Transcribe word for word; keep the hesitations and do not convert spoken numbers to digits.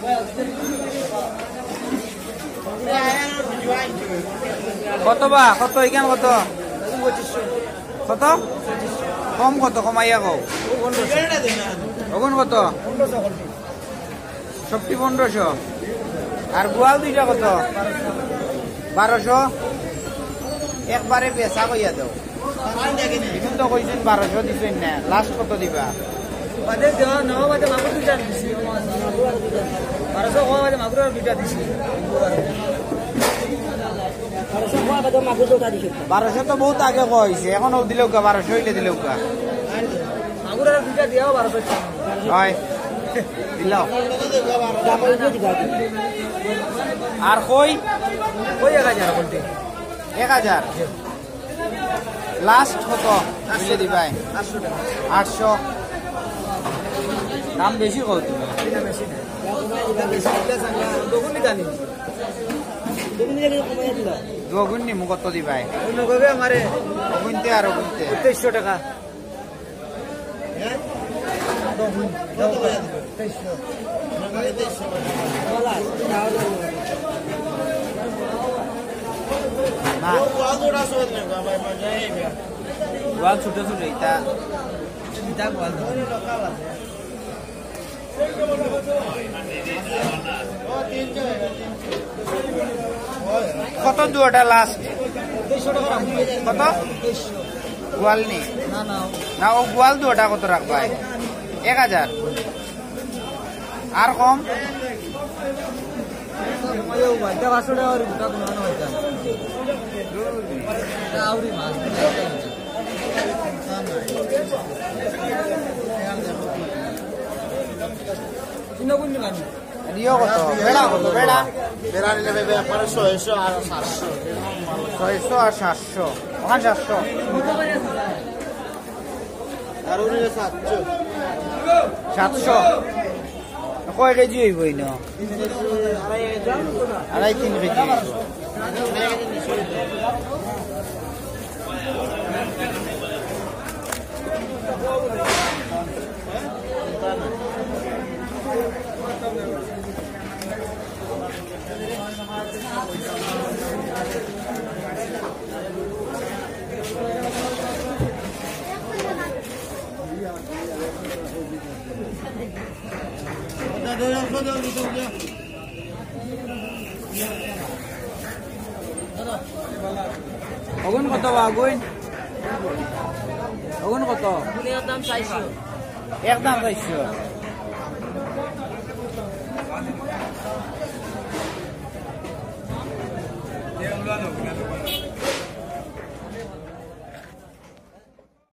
কত বা কত এখান কত কত কম কত কমাইয়া কও ওগুন কত সবটি পনেরোশো আর গোয়াল দুইটা কত বারোশো একবারে বেচা কইয়া দাও এখন তো কইছেন বারোশো দিবেন না লাস্ট কত দিবা বারোশো তো বহুত আগে কইছে এখন দিলেও কা বারোশো হইলে দিলেও কা হয় দিলাও আর কই কই এক হাজার এক হাজার লাস্ট কত মিলে দিবাই আটশো দাম বেশি কত দুগুণ নিমু কত দিবাই গুনতে আর গুনতে তেইশশো টাকা গোয়াল ছোট ছোট ইটা কত দুটা লাস্ট কত গোয়াল নি না ও গোয়াল দুটা কত রাখবা এক হাজার আর কম নিও কত বেড়া কত বেড়া বেড়া নিলে ব্যাপারে ছয়শো আর সাতশো ছয়শো আর সাতশো ওখানে সাতশো আর সাতশো সাতশো কয় কেজি হইব না আড়াই তিন কেজি অগুন কত আগুন অগুন কত একদম চাইছো একদম চাইছো